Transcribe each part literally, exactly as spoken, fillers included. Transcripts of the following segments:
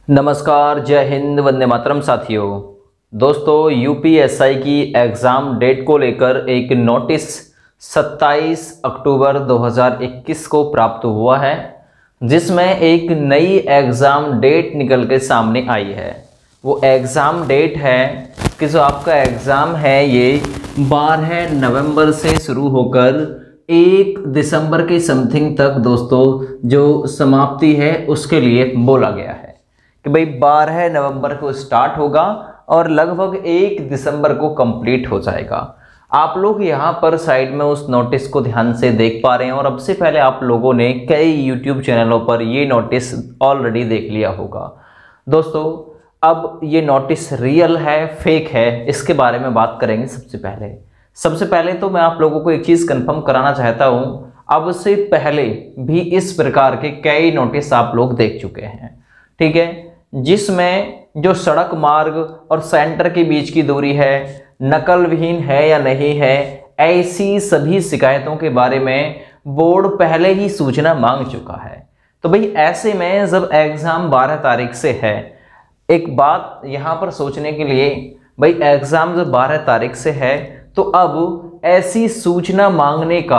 नमस्कार, जय हिंद, वंदे मातरम साथियों। दोस्तों, यूपीएसआई की एग्ज़ाम डेट को लेकर एक नोटिस सत्ताईस अक्टूबर दो हज़ार इक्कीस को प्राप्त हुआ है, जिसमें एक नई एग्ज़ाम डेट निकल के सामने आई है। वो एग्ज़ाम डेट है कि जो आपका एग्ज़ाम है ये बारह नवंबर से शुरू होकर एक दिसंबर के समथिंग तक दोस्तों जो समाप्ति है उसके लिए बोला गया है कि भाई बारह नवंबर को स्टार्ट होगा और लगभग एक दिसंबर को कंप्लीट हो जाएगा। आप लोग यहाँ पर साइड में उस नोटिस को ध्यान से देख पा रहे हैं और अब से पहले आप लोगों ने कई यूट्यूब चैनलों पर ये नोटिस ऑलरेडी देख लिया होगा। दोस्तों, अब ये नोटिस रियल है फेक है, इसके बारे में बात करेंगे। सबसे पहले सबसे पहले तो मैं आप लोगों को एक चीज़ कंफर्म कराना चाहता हूँ, अब से पहले भी इस प्रकार के कई नोटिस आप लोग देख चुके हैं, ठीक है, जिसमें जो सड़क मार्ग और सेंटर के बीच की दूरी है नकल विहीन है या नहीं है, ऐसी सभी शिकायतों के बारे में बोर्ड पहले ही सूचना मांग चुका है। तो भाई ऐसे में जब एग्ज़ाम बारह तारीख से है, एक बात यहाँ पर सोचने के लिए, भाई एग्ज़ाम जब बारह तारीख से है तो अब ऐसी सूचना मांगने का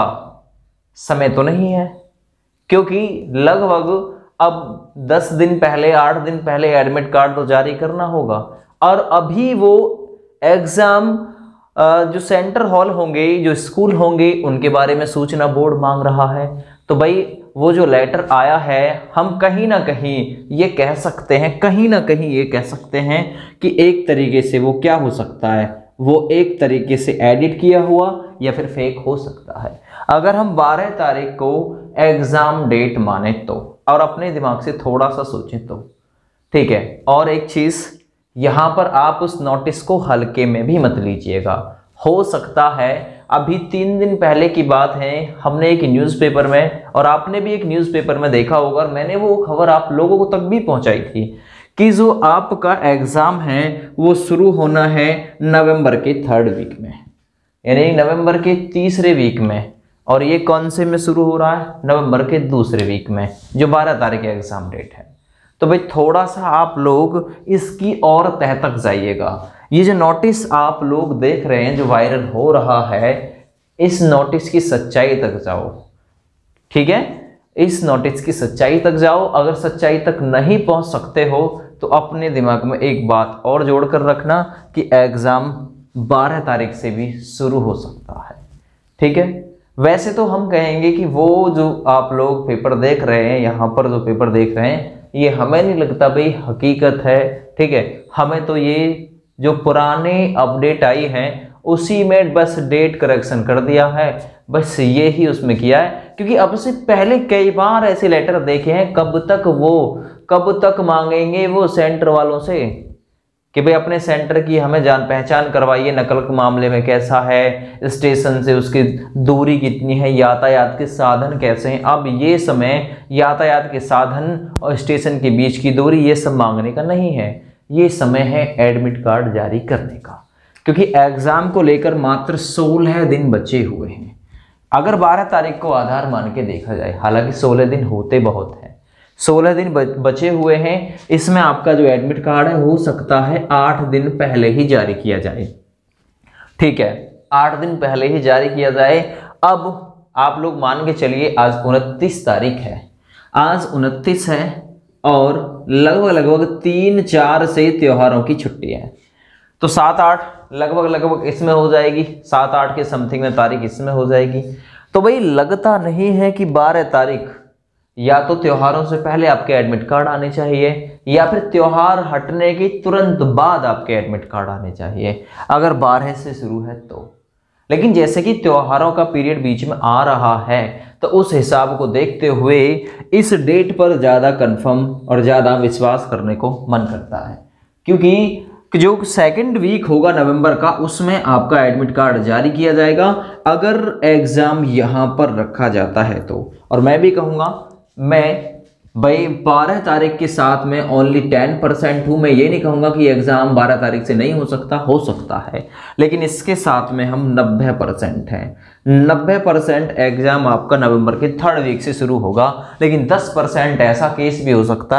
समय तो नहीं है, क्योंकि लगभग अब दस दिन पहले आठ दिन पहले एडमिट कार्ड तो जारी करना होगा और अभी वो एग्ज़ाम जो सेंटर हॉल होंगे, जो स्कूल होंगे, उनके बारे में सूचना बोर्ड मांग रहा है। तो भाई वो जो लेटर आया है, हम कहीं ना कहीं ये कह सकते हैं कहीं ना कहीं ये कह सकते हैं कि एक तरीके से वो क्या हो सकता है, वो एक तरीके से एडिट किया हुआ या फिर फेक हो सकता है। अगर हम बारह तारीख को एग्ज़ाम डेट माने तो, और अपने दिमाग से थोड़ा सा सोचें तो, ठीक है। और एक चीज़ यहाँ पर आप उस नोटिस को हल्के में भी मत लीजिएगा। हो सकता है अभी तीन दिन पहले की बात है, हमने एक न्यूज़पेपर में और आपने भी एक न्यूज़पेपर में देखा होगा, और मैंने वो खबर आप लोगों को तक भी पहुँचाई थी कि जो आपका एग्ज़ाम है वो शुरू होना है नवंबर के थर्ड वीक में, यानी नवंबर के तीसरे वीक में। और ये कौन से में शुरू हो रहा है? नवंबर के दूसरे वीक में, जो बारह तारीख एग्ज़ाम डेट है। तो भाई थोड़ा सा आप लोग इसकी और तह तक जाइएगा। ये जो नोटिस आप लोग देख रहे हैं जो वायरल हो रहा है, इस नोटिस की सच्चाई तक जाओ, ठीक है। इस नोटिस की सच्चाई तक जाओ। अगर सच्चाई तक नहीं पहुंच सकते हो तो अपने दिमाग में एक बात और जोड़ कर रखना कि एग्ज़ाम बारह तारीख से भी शुरू हो सकता है, ठीक है। वैसे तो हम कहेंगे कि वो जो आप लोग पेपर देख रहे हैं, यहाँ पर जो पेपर देख रहे हैं, ये हमें नहीं लगता भाई हकीकत है, ठीक है। हमें तो ये जो पुराने अपडेट आई हैं उसी में बस डेट करेक्शन कर दिया है, बस ये ही उसमें किया है। क्योंकि अब से पहले कई बार ऐसे लेटर देखे हैं, कब तक वो कब तक मांगेंगे वो सेंटर वालों से कि भाई अपने सेंटर की हमें जान पहचान करवाइए, नकल के मामले में कैसा है, स्टेशन से उसकी दूरी कितनी है, यातायात के साधन कैसे हैं। अब ये समय यातायात के साधन और स्टेशन के बीच की दूरी ये सब मांगने का नहीं है, ये समय है एडमिट कार्ड जारी करने का, क्योंकि एग्ज़ाम को लेकर मात्र सोलह दिन बचे हुए हैं। अगर बारह तारीख को आधार मान के देखा जाए, हालांकि सोलह दिन होते बहुत हैं, सोलह दिन बचे हुए हैं, इसमें आपका जो एडमिट कार्ड है हो सकता है आठ दिन पहले ही जारी किया जाए, ठीक है, आठ दिन पहले ही जारी किया जाए। अब आप लोग मान के चलिए आज उनतीस तारीख है, आज उनतीस है और लगभग लगभग तीन चार से त्योहारों की छुट्टी है, तो सात आठ लगभग लगभग इसमें हो जाएगी, सात आठ के समथिंग में तारीख इसमें हो जाएगी। तो भाई लगता नहीं है कि बारह तारीख, या तो त्योहारों से पहले आपके एडमिट कार्ड आने चाहिए या फिर त्योहार हटने के तुरंत बाद आपके एडमिट कार्ड आने चाहिए, अगर बारह से शुरू है तो। लेकिन जैसे कि त्योहारों का पीरियड बीच में आ रहा है, तो उस हिसाब को देखते हुए इस डेट पर ज़्यादा कंफर्म और ज़्यादा विश्वास करने को मन करता है, क्योंकि जो सेकंड वीक होगा नवंबर का, उसमें आपका एडमिट कार्ड जारी किया जाएगा, अगर एग्ज़ाम यहाँ पर रखा जाता है तो। और मैं भी कहूँगा, मैं भाई बारह तारीख के साथ में ओनली टेन परसेंट हूँ। मैं ये नहीं कहूँगा कि एग्ज़ाम बारह तारीख से नहीं हो सकता, हो सकता है, लेकिन इसके साथ में हम नब्बे परसेंट हैं। नब्बे परसेंट एग्ज़ाम आपका नवंबर के थर्ड वीक से शुरू होगा, लेकिन दस परसेंट ऐसा केस भी हो सकता है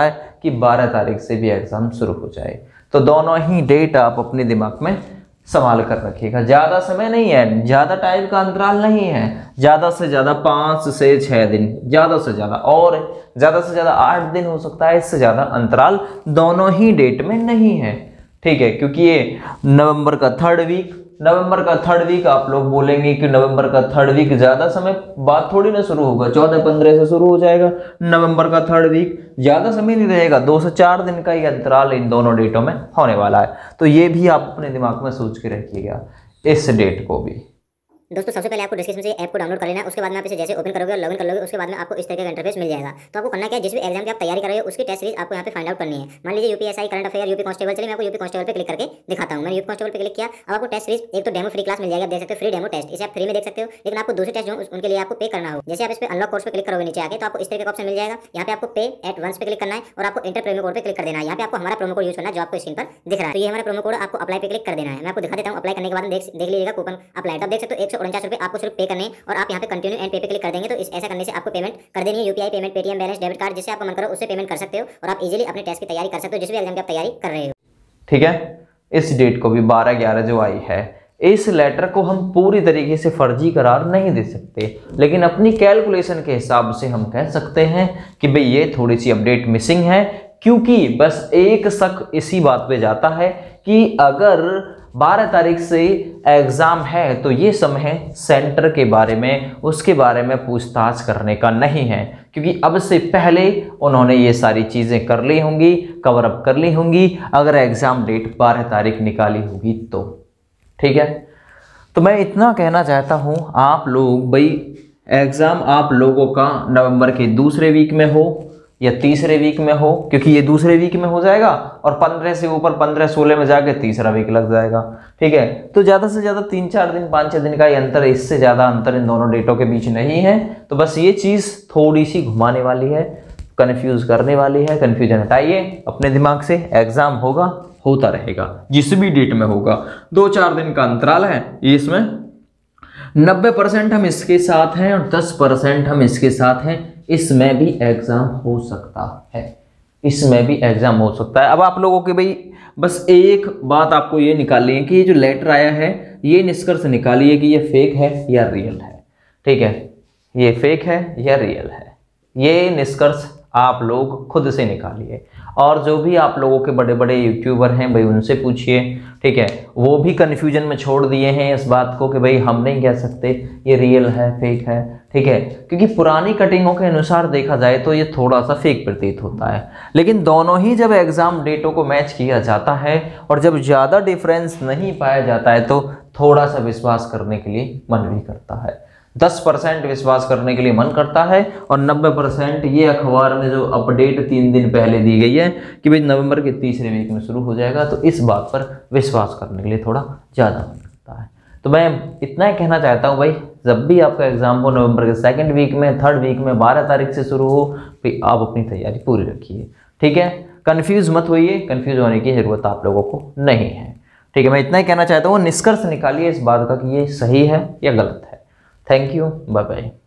कि बारह तारीख से भी एग्ज़ाम शुरू हो जाए। तो दोनों ही डेट आप अपने दिमाग में संभाल कर रखिएगा। ज़्यादा समय नहीं है, ज़्यादा टाइम का अंतराल नहीं है, ज़्यादा से ज़्यादा पाँच से छः दिन, ज़्यादा से ज़्यादा और ज़्यादा से ज़्यादा आठ दिन हो सकता है, इससे ज़्यादा अंतराल दोनों ही डेट में नहीं है। ठीक है, क्योंकि ये नवंबर का थर्ड वीक नवंबर का थर्ड वीक आप लोग बोलेंगे कि नवंबर का थर्ड वीक ज़्यादा समय बाद थोड़ी ना शुरू होगा, चौदह पंद्रह से शुरू हो जाएगा। नवंबर का थर्ड वीक ज़्यादा समय नहीं रहेगा, दो से चार दिन का ही अंतराल इन दोनों डेटों में होने वाला है। तो ये भी आप अपने दिमाग में सोच के रखिएगा इस डेट को भी। दोस्तों सबसे पहले आपको डिस्क्रिप्शन से ऐप को डाउनलोड कर लेना है। उसके बाद में आप इसे जैसे ओपन करोगे और लॉगिन कर लोगे, उसके बाद में आपको इस तरह का इंटरफेस मिल जाएगा। तो आपको करना क्या है, जिस भी एग्जाम की आप तैयारी कर रहे हो उसकी टेस्ट सीरीज आपको यहाँ पे फाइंड आउट करनी है। मान लीजिए UPSI, current affair, UP constable. चलिए मैं आपको यूपी कांस्टेबल पे क्लिक करके दिखाता हूँ। मैंने यूपी कांस्टेबल पे क्लिक किया। अब आपको टेस्ट सीरीज एक तो डेमो फ्री क्लास मिल जाएगा, देख सकते हो, फ्री डेमो टेस्ट। इसे आप फ्री में देख सकते हो, लेकिन आपको दूसरे टेस्ट जो उनके लिए आपको पे करना हो। जैसे आप इस पे अनलॉक कोर्स पे क्लिक करोगे नीचे आके, तो आपको इस तरह का ऑप्शन मिल जाएगा। यहाँ पे आपको पे एट वंस पे क्लिक करना है और आपको इंटर प्रोमो कोड पे क्लिक कर देना है। यहाँ पे आपको हमारा प्रोमो कोड यूज करना है जो आपको स्क्रीन पर दिख रहा है। तो ये हमारा प्रोमो कोड, आपको अप्लाई पे क्लिक कर देना है। मैं आपको दिखा देता हूँ। अप्लाई करने के बाद देख देख लीजिएगा कूपन अप्लाई। तो आप देख सकते हो एक सौ उनचास रुपये आपको सिर्फ पे करने और आप यहाँ पे कंटिन्यू एंड पे पे क्लिक कर देंगे। तो इस ऐसा करने से आपको पेमेंट कर देनी है। UPI payment, Paytm balance, debit card, जिससे आपको मन करो उससे पेमेंट कर सकते हो और आप इजीली अपने टेस्ट की तैयारी कर सकते हो, जिस भी एग्जाम की आप तैयारी कर रहे हो। ठीक है, इस डेट को भी बारह ग्यारह जो आई है, इस लेटर को हम पूरी तरीके से फर्जी करार नहीं दे सकते, लेकिन अपनी कैलकुलेशन के हिसाब से हम कह सकते हैं कि भाई ये थोड़ी सी अपडेट मिसिंग है। क्योंकि बस एक शक इसी बात पे जाता है कि अगर बारह तारीख से एग्ज़ाम है तो ये समय सेंटर के बारे में, उसके बारे में पूछताछ करने का नहीं है, क्योंकि अब से पहले उन्होंने ये सारी चीज़ें कर ली होंगी, कवर अप कर ली होंगी अगर एग्ज़ाम डेट बारह तारीख निकाली होगी तो। ठीक है, तो मैं इतना कहना चाहता हूँ, आप लोग भाई एग्ज़ाम आप लोगों का नवंबर के दूसरे वीक में हो या तीसरे वीक में हो, क्योंकि ये दूसरे वीक में हो जाएगा और पंद्रह से ऊपर पंद्रह सोलह में जाके तीसरा वीक लग जाएगा। ठीक है, तो ज़्यादा से ज़्यादा तीन चार दिन पाँच छः दिन का ही अंतर है, इससे ज़्यादा अंतर इन दोनों डेटों के बीच नहीं है। तो बस ये चीज़ थोड़ी सी घुमाने वाली है, कन्फ्यूज करने वाली है। कन्फ्यूजन हटाइए अपने दिमाग से, एग्ज़ाम होगा, होता रहेगा, जिस भी डेट में होगा। दो चार दिन का अंतराल है, इसमें नब्बे परसेंट हम इसके साथ हैं और दस परसेंट हम इसके साथ हैं। इसमें भी एग्ज़ाम हो सकता है, इसमें भी एग्ज़ाम हो सकता है। अब आप लोगों के भाई बस एक बात आपको ये निकालनी है कि ये जो लेटर आया है, ये निष्कर्ष निकालिए कि ये फेक है या रियल है। ठीक है, ये फेक है या रियल है, ये निष्कर्ष आप लोग खुद से निकालिए। और जो भी आप लोगों के बड़े बड़े यूट्यूबर हैं भाई उनसे पूछिए। ठीक है, वो भी कन्फ्यूजन में छोड़ दिए हैं इस बात को कि भाई हम नहीं कह सकते ये रियल है फेक है। ठीक है, क्योंकि पुरानी कटिंगों के अनुसार देखा जाए तो ये थोड़ा सा फेक प्रतीत होता है, लेकिन दोनों ही जब एग्ज़ाम डेटों को मैच किया जाता है और जब ज़्यादा डिफरेंस नहीं पाया जाता है तो थोड़ा सा विश्वास करने के लिए मन भी करता है। दस परसेंट विश्वास करने के लिए मन करता है और नब्बे परसेंट ये अखबार में जो अपडेट तीन दिन पहले दी गई है कि भाई नवंबर के तीसरे वीक में शुरू हो जाएगा, तो इस बात पर विश्वास करने के लिए थोड़ा ज़्यादा मन करता है। तो मैं इतना ही कहना चाहता हूँ भाई, जब भी आपका एग्ज़ाम हो नवंबर के सेकंड वीक में, थर्ड वीक में, बारह तारीख से शुरू हो, फिर आप अपनी तैयारी पूरी रखिए। ठीक है, कन्फ्यूज़ मत होइए, कन्फ्यूज़ होने की ज़रूरत आप लोगों को नहीं है। ठीक है, मैं इतना ही कहना चाहता हूँ, निष्कर्ष निकालिए इस बात का कि ये सही है या गलत है। Thank you, bye bye.